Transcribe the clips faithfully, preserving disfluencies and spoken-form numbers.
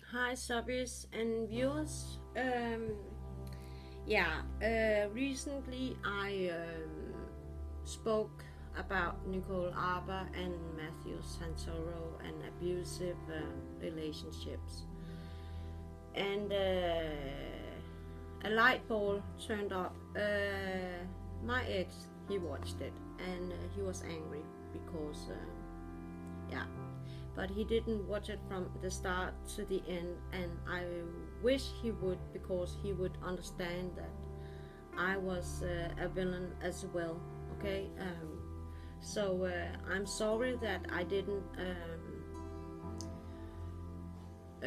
Hi, subbies and viewers. Um, yeah, uh, recently I um, spoke about Nicole Arbour and Matthew Santoro and abusive uh, relationships. And uh, a light bulb turned up. Uh, my ex, he watched it and uh, he was angry because, uh, yeah, but he didn't watch it from the start to the end, and I wish he would, because he would understand that I was uh, a villain as well. Okay, um, so uh, I'm sorry that I didn't um, uh,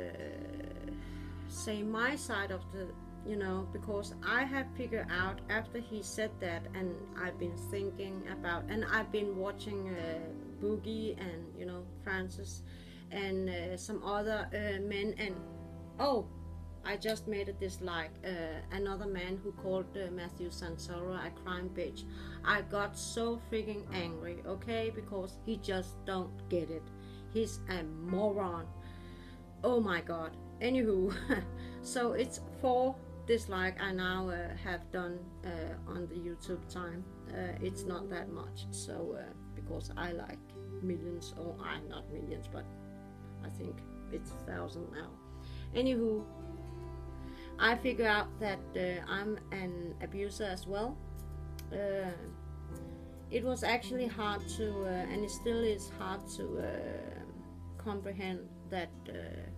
say my side of the, you know, because I have figured out after he said that, and I've been thinking about, and I've been watching uh, Boogie and, you know, Francis and uh, some other uh, men, and oh, I just made a dislike. Uh, another man who called uh, Matthew Santoro a crime bitch. I got so freaking angry, okay, because he just don't get it. He's a moron. Oh my god. Anywho, so it's four dislike I now uh, have done uh, on the YouTube time. Uh, it's not that much, so uh, because I like millions, or I not millions, but I think it's a thousand now. Anywho, I figure out that uh, I'm an abuser as well. Uh, it was actually hard to, uh, and it still is hard to uh, comprehend that uh,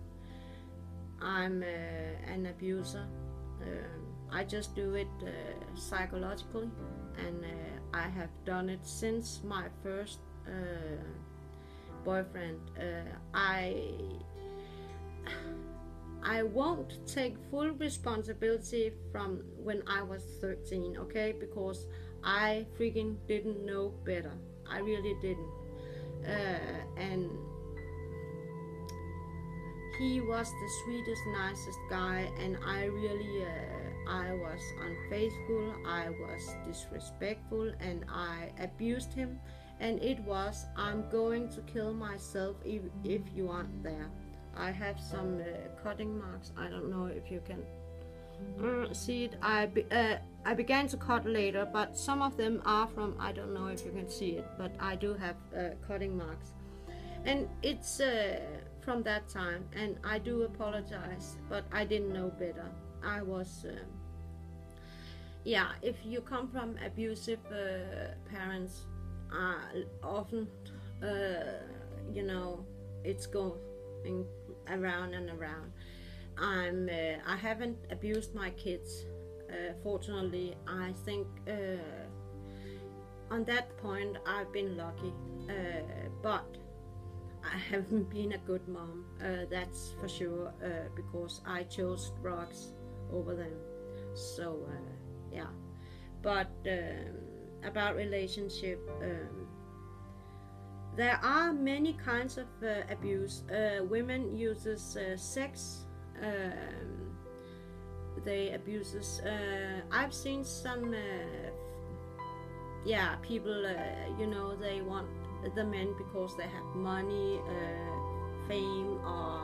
I'm uh, an abuser. Uh, I just do it uh, psychologically, and uh, I have done it since my first uh, boyfriend. Uh, I I won't take full responsibility from when I was thirteen, okay? Because I freaking didn't know better. I really didn't. Uh, and he was the sweetest, nicest guy, and I really, uh, I was unfaithful, I was disrespectful, and I abused him. And it was, I'm going to kill myself if, if you aren't there. I have some uh, cutting marks. I don't know if you can uh, see it. I be, uh, I began to cut later, but some of them are from, I don't know if you can see it, but I do have uh, cutting marks, and it's uh, from that time. And I do apologize, but I didn't know better. I was, uh, yeah. If you come from abusive uh, parents, uh, often, uh, you know, it's going around and around. I'm uh, I haven't abused my kids, uh, fortunately. I think uh, on that point I've been lucky, uh, but I haven't been a good mom, uh, that's for sure, uh, because I chose drugs over them. So uh, yeah, but um, about relationship, um, there are many kinds of uh, abuse. Uh, women uses uh, sex. Um, they abuses. Uh, I've seen some. Uh, yeah, people. Uh, you know, they want the men because they have money, uh, fame, or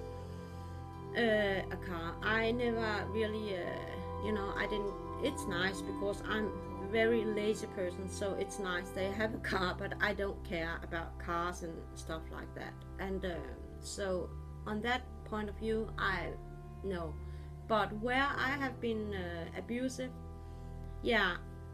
uh, a car. I never really. Uh, you know, I didn't. It's nice because I'm very lazy person, so it's nice they have a car, but I don't care about cars and stuff like that. And uh, so on that point of view, I know. But where I have been uh, abusive, yeah,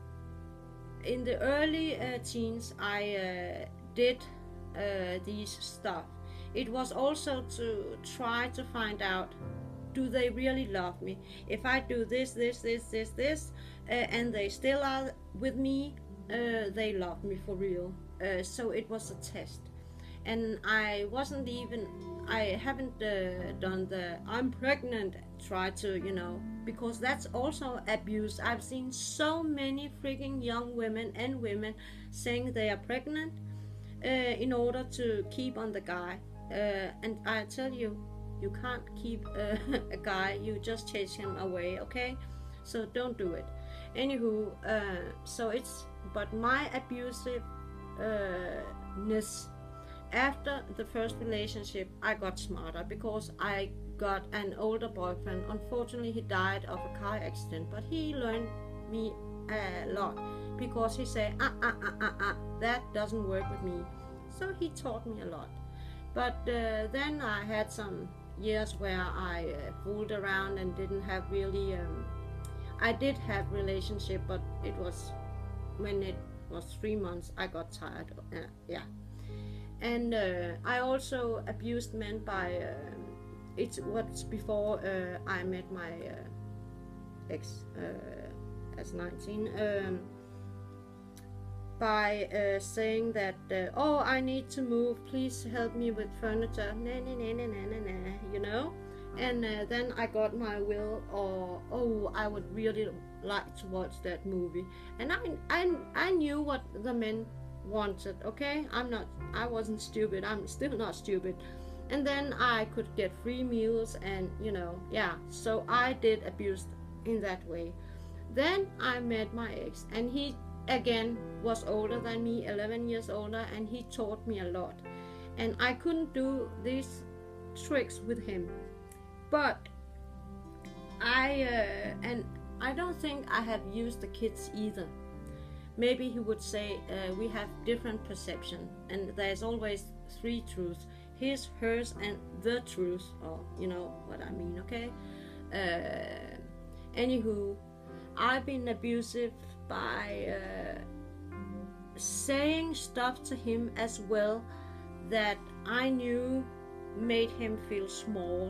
in the early uh, teens I uh, did uh, these stuff. It was also to try to find out, do they really love me? If I do this, this, this, this, this, uh, and they still are with me, uh, they love me for real. Uh, so it was a test. And I wasn't even, I haven't uh, done the I'm pregnant, try to, you know, because that's also abuse. I've seen so many freaking young women and women saying they are pregnant uh, in order to keep on the guy. Uh, and I tell you, you can't keep uh, a guy, you just chase him away, okay? So don't do it. Anywho, uh, so it's, but my abusiveness after the first relationship, I got smarter because I got an older boyfriend. Unfortunately, he died of a car accident, but he learned me a lot because he said, ah, ah, ah, ah, ah, that doesn't work with me. So he taught me a lot. But uh, then I had some years where I uh, fooled around and didn't have really, um, I did have relationship, but it was, when it was three months, I got tired, uh, yeah. And uh, I also abused men by, uh, it's what's before uh, I met my uh, ex uh, as nineteen, um, by uh, saying that, uh, oh, I need to move, please help me with furniture, nah, nah, nah, nah, nah, nah, nah, you know. And uh, then I got my will, or oh, I would really like to watch that movie. And I, I, I knew what the men wanted, okay? I'm not, I wasn't stupid, I'm still not stupid. And then I could get free meals and, you know, yeah. So I did abuse in that way. Then I met my ex, and he, again, was older than me, eleven years older, and he taught me a lot. And I couldn't do these tricks with him. But I, uh, and I don't think I have used the kids either. Maybe he would say uh, we have different perception, and there's always three truths: his, hers, and the truth, or you know what I mean, okay? Uh, anywho, I've been abusive by uh, saying stuff to him as well that I knew made him feel small.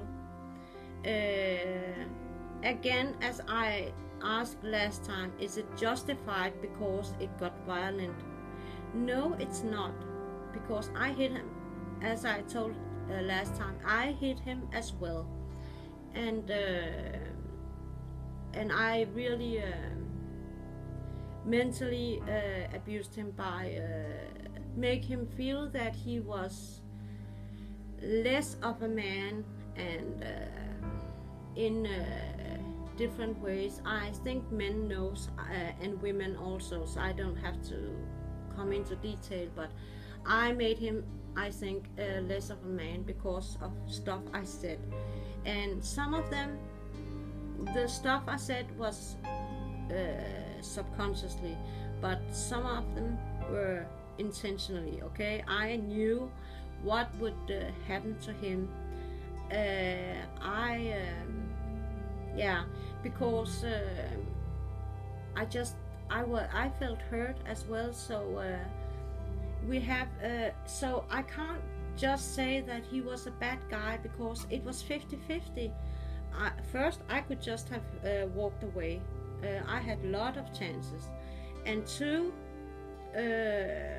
Uh, again, as I asked last time, is it justified because it got violent? No, it's not, because I hit him, as I told uh, last time, I hit him as well, and uh, and I really uh, mentally uh, abused him by uh, make him feel that he was less of a man, and uh, in uh, different ways. I think men knows uh, and women also, so I don't have to come into detail, but I made him, I think, uh, less of a man because of stuff I said. And some of them, the stuff I said was uh, subconsciously, but some of them were intentionally, okay? I knew what would uh, happen to him. Uh, I, um, yeah, because uh, I just, I, was, I felt hurt as well, so uh, we have, uh, so I can't just say that he was a bad guy because it was fifty fifty. Uh, first, I could just have uh, walked away. Uh, I had a lot of chances. And two, uh,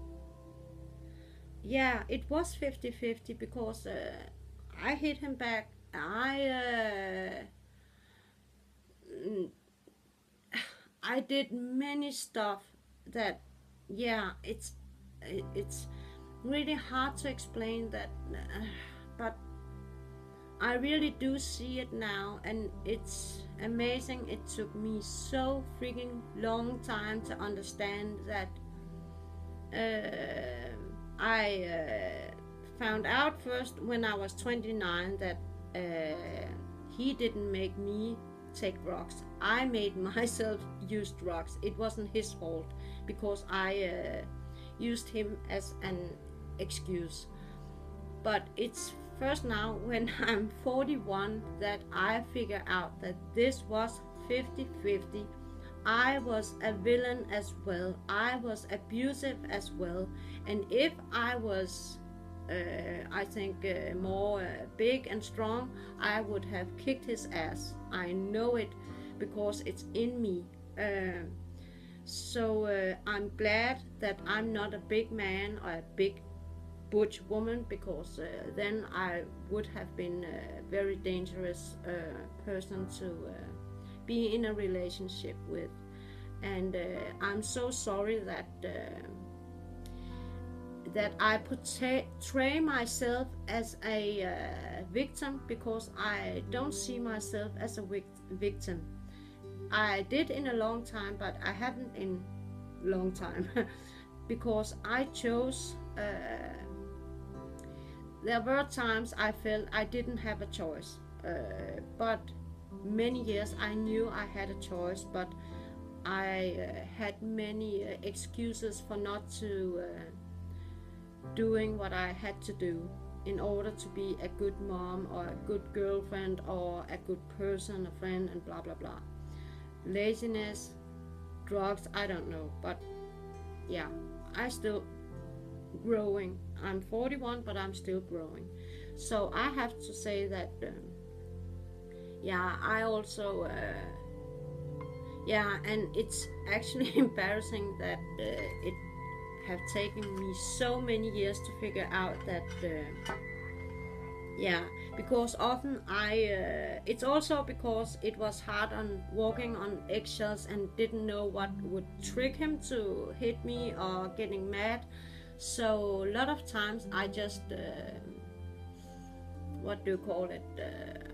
yeah, it was fifty fifty because uh, I hit him back. I uh, I did many stuff that, yeah, it's it's really hard to explain that, uh, but I really do see it now, and it's amazing. It took me so freaking long time to understand that. Uh, I uh, found out first when I was twenty-nine that uh, he didn't make me take drugs. I made myself use drugs. It wasn't his fault because I uh, used him as an excuse. But it's first now when I'm forty-one that I figure out that this was fifty fifty. I was a villain as well. I was abusive as well. And if I was, uh, I think, uh, more uh, big and strong, I would have kicked his ass. I know it because it's in me. Uh, so uh, I'm glad that I'm not a big man or a big butch woman, because uh, then I would have been a very dangerous uh, person to uh, be in a relationship with. And uh, I'm so sorry that uh, that I portray myself as a uh, victim, because I don't see myself as a victim. I did in a long time, but I haven't in long time because I chose uh, there were times I felt I didn't have a choice, uh, but many years I knew I had a choice, but I uh, had many uh, excuses for not to uh, doing what I had to do in order to be a good mom or a good girlfriend or a good person, a friend, and blah blah blah. Laziness, drugs, I don't know, but yeah, I still growing. I'm forty-one, but I'm still growing. So I have to say that um, yeah, I also uh, yeah, and it's actually embarrassing that uh, it have taken me so many years to figure out that uh, yeah, because often I uh, it's also because it was hard on walking on eggshells and didn't know what would trick him to hit me or getting mad. So a lot of times I just uh, what do you call it uh,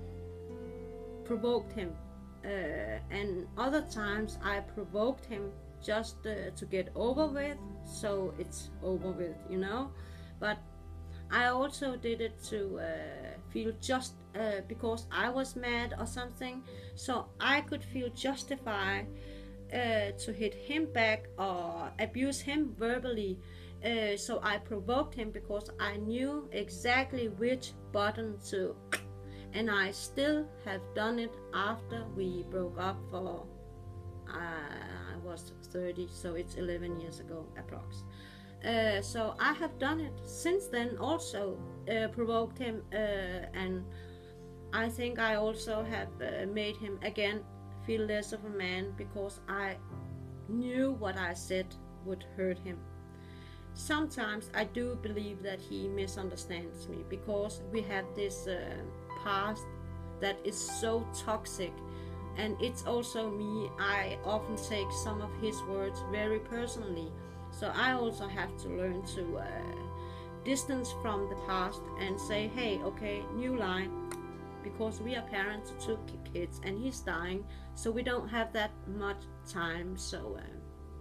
provoked him, uh, and other times I provoked him just uh, to get over with, so it's over with, you know. But I also did it to uh, feel just uh, because I was mad or something, so I could feel justified uh, to hit him back or abuse him verbally. Uh, so I provoked him because I knew exactly which button to, and I still have done it after we broke up for uh, I was thirty, so it's eleven years ago approx. Uh, so I have done it since then, also uh, provoked him, uh, and I think I also have uh, made him again feel less of a man because I knew what I said would hurt him. Sometimes I do believe that he misunderstands me because we have this uh, past that is so toxic, and it's also me. I often take some of his words very personally, so I also have to learn to uh, distance from the past and say, hey, okay, new line, because we are parents of two kids and he's dying, so we don't have that much time. So uh,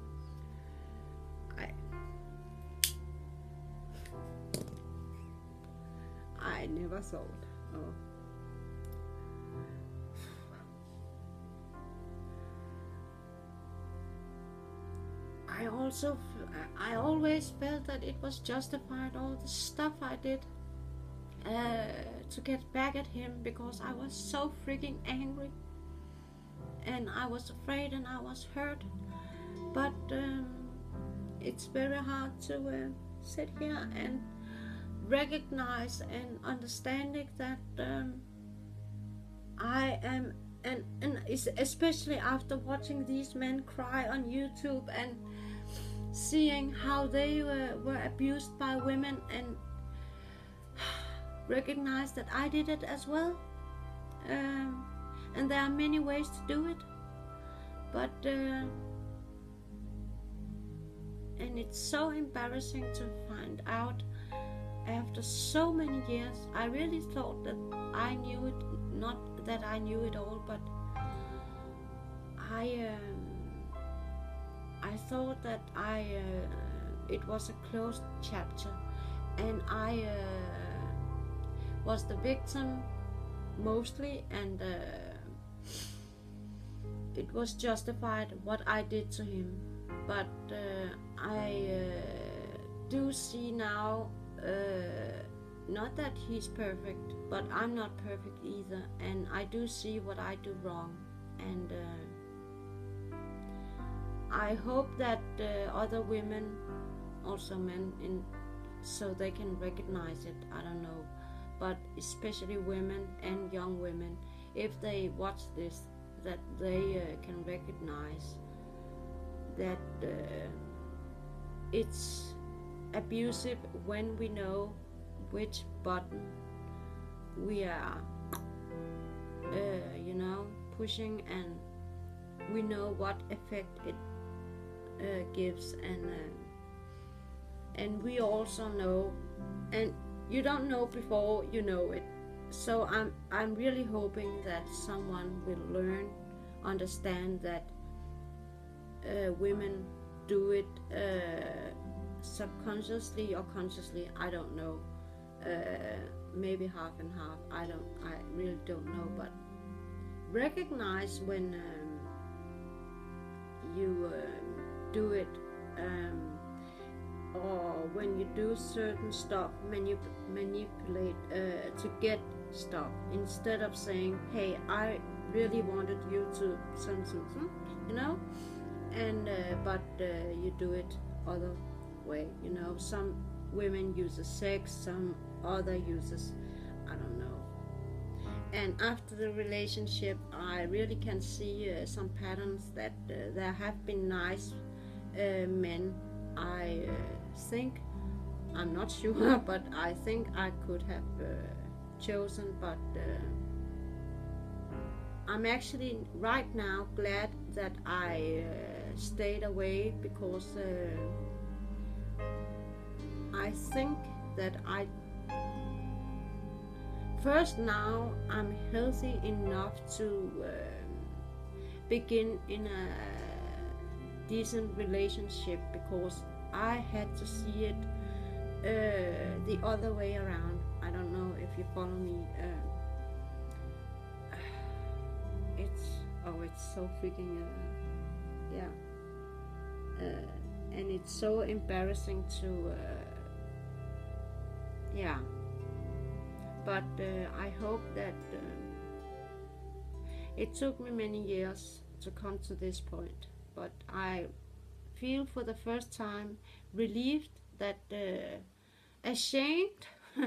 I I never thought. Oh. I also, I always felt that it was justified, all the stuff I did uh, to get back at him, because I was so freaking angry and I was afraid and I was hurt. But um, it's very hard to uh, sit here and recognize and understanding that um, I am, and, and especially after watching these men cry on YouTube and seeing how they were, were abused by women, and recognize that I did it as well. Um, and there are many ways to do it, but uh, and it's so embarrassing to find out after so many years. I really thought that I knew it, not that I knew it all, but I um, I thought that I uh, it was a closed chapter, and I uh, was the victim mostly, and uh, it was justified what I did to him. But uh, I uh, do see now, uh, not that he's perfect, but I'm not perfect either, and I do see what I do wrong, and uh, I hope that uh, other women, also men, in so they can recognize it. I don't know, but especially women and young women, if they watch this, that they uh, can recognize that uh, it's abusive when we know which button we are uh, you know, pushing, and we know what effect it uh, gives, and uh, and we also know, and you don't know before you know it. So I'm I'm really hoping that someone will learn, understand that uh, women do it uh, subconsciously or consciously, I don't know, uh, maybe half and half. I don't, I really don't know, but recognize when um, you um, do it, um, or when you do certain stuff, manip- manipulate uh, to get stuff, instead of saying, hey, I really wanted you to some something, you know, and uh, but uh, you do it other way, you know. Some women uses sex, some other uses, I don't know. And after the relationship, I really can see uh, some patterns that uh, there have been nice uh, men. I uh, think, I'm not sure, but I think I could have uh, chosen, but uh, I'm actually right now glad that I uh, stayed away, because uh, I think that I first now I'm healthy enough to uh, begin in a decent relationship, because I had to see it uh, the other way around. I don't know if you follow me. Uh, it's oh, it's so freaking uh, yeah, uh, and it's so embarrassing to uh, yeah. But uh, I hope that uh, it took me many years to come to this point, but I feel for the first time relieved, that uh, ashamed,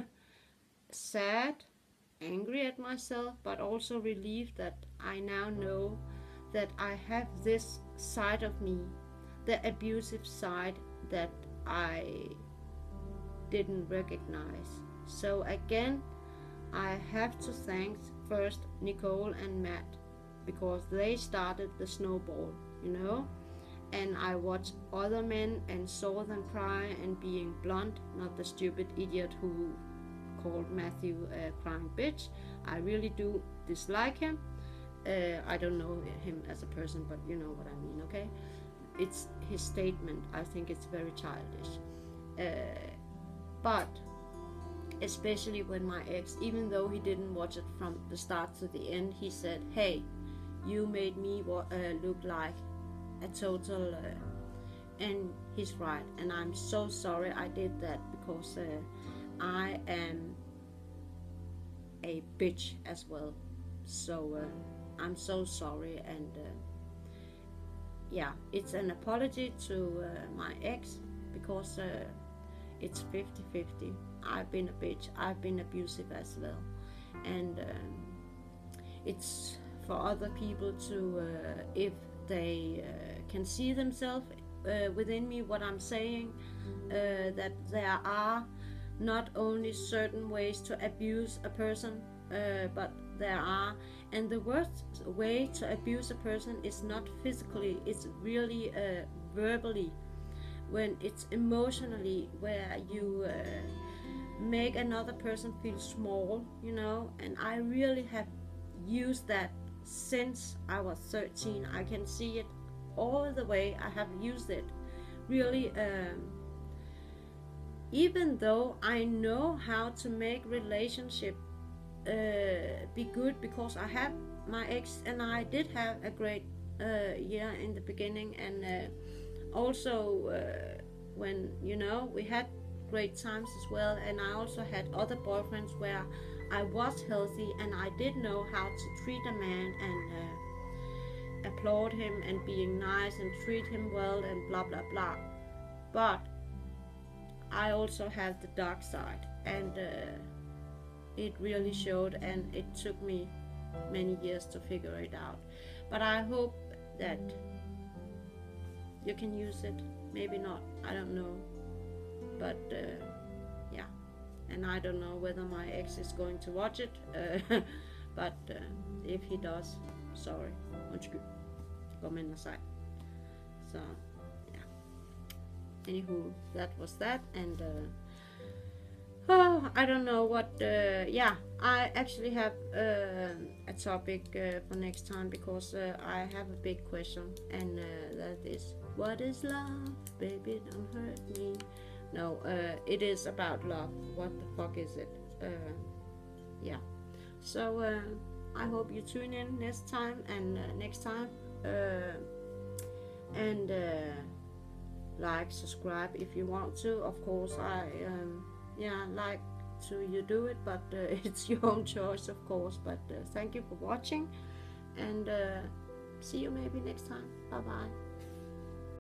sad, angry at myself, but also relieved that I now know that I have this side of me, the abusive side that I didn't recognize. So again, I have to thank first Nicole and Matt, because they started the snowball, you know. And I watched other men and saw them cry and being blunt, not the stupid idiot who called Matthew a crying bitch. I really do dislike him. Uh, I don't know him as a person, but you know what I mean, okay? It's his statement. I think it's very childish. Uh, but especially when my ex, even though he didn't watch it from the start to the end, he said, hey, you made me uh, look like a total, uh, and he's right, and I'm so sorry I did that, because uh, I am a bitch as well. So uh, I'm so sorry, and uh, yeah, it's an apology to uh, my ex, because uh, it's fifty fifty. I've been a bitch, I've been abusive as well, and um, it's for other people to, uh, if they uh, can see themselves uh, within me, what I'm saying, uh, that there are not only certain ways to abuse a person, uh, but there are, and the worst way to abuse a person is not physically, it's really uh, verbally, when it's emotionally, where you uh, make another person feel small, you know. And I really have used that since I was thirteen. I can see it all the way. I have used it really, um, even though I know how to make relationship uh, be good, because I have my ex and I did have a great uh, year in the beginning, and uh, also uh, when, you know, we had great times as well. And I also had other boyfriends where I was healthy and I did know how to treat a man and uh, applaud him and being nice and treat him well and blah blah blah. But I also had the dark side, and uh, it really showed, and it took me many years to figure it out. But I hope that you can use it. Maybe not, I don't know. But uh, yeah, and I don't know whether my ex is going to watch it, uh, but uh, if he does, sorry, undskyld, gå med og sig. So yeah, anywho, that was that. And uh, oh, I don't know what, uh, yeah, I actually have uh, a topic uh, for next time, because uh, I have a big question, and uh, that is, what is love? Baby, don't hurt me. No, uh, it is about love. What the fuck is it? Uh, yeah. So uh, I hope you tune in next time and uh, next time. Uh, and uh, like, subscribe if you want to. Of course, I um, yeah like to you do it, but uh, it's your own choice, of course. But uh, thank you for watching, and uh, see you maybe next time. Bye bye.